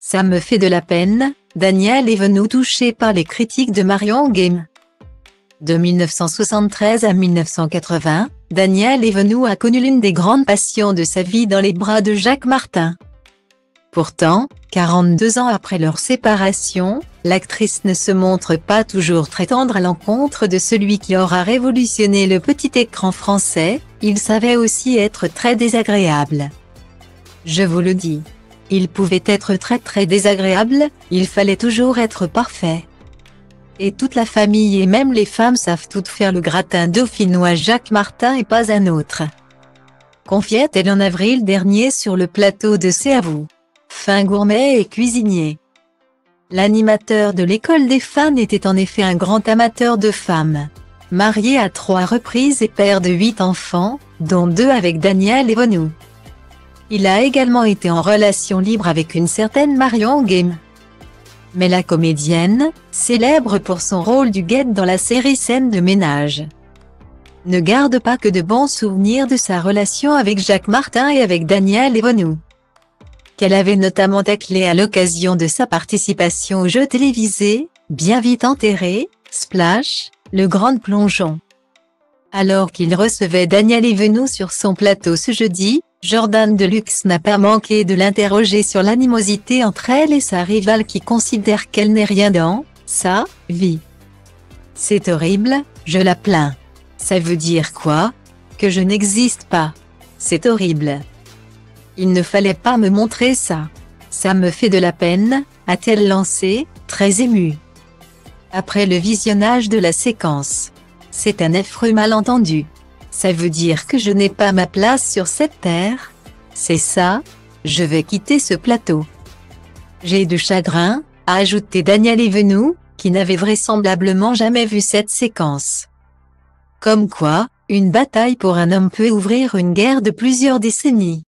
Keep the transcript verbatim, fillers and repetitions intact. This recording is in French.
Ça me fait de la peine, Daniel Evenou touché par les critiques de Marion Guilhem. De mille neuf cent soixante-treize à mille neuf cent quatre-vingts, Daniel Evenou a connu l'une des grandes passions de sa vie dans les bras de Jacques Martin. Pourtant, quarante-deux ans après leur séparation, l'actrice ne se montre pas toujours très tendre à l'encontre de celui qui aura révolutionné le petit écran français. Il savait aussi être très désagréable. Je vous le dis. Il pouvait être très très désagréable, il fallait toujours être parfait. Et toute la famille et même les femmes savent toutes faire le gratin dauphinois Jacques Martin et pas un autre. Confiait-elle en avril dernier sur le plateau de C'est à vous. Fin gourmet et cuisinier. L'animateur de l'école des fans était en effet un grand amateur de femmes. Marié à trois reprises et père de huit enfants, dont deux avec Daniel Evenou. Il a également été en relation libre avec une certaine Marion Guilhem. Mais la comédienne, célèbre pour son rôle du guet dans la série Scènes de ménage, ne garde pas que de bons souvenirs de sa relation avec Jacques Martin et avec Daniel Evenou, qu'elle avait notamment taclé à l'occasion de sa participation au jeu télévisé Bien vite enterré, Splash, le grand plongeon. Alors qu'il recevait Daniel Evenou sur son plateau ce jeudi, Jordan Deluxe n'a pas manqué de l'interroger sur l'animosité entre elle et sa rivale qui considère qu'elle n'est rien dans sa vie. C'est horrible, je la plains. Ça veut dire quoi? Que je n'existe pas. C'est horrible. Il ne fallait pas me montrer ça. Ça me fait de la peine, a-t-elle lancé, très émue. Après le visionnage de la séquence. C'est un affreux malentendu. Ça veut dire que je n'ai pas ma place sur cette terre? C'est ça? Je vais quitter ce plateau. J'ai du chagrin, a ajouté Daniel Evenou, qui n'avait vraisemblablement jamais vu cette séquence. Comme quoi, une bataille pour un homme peut ouvrir une guerre de plusieurs décennies.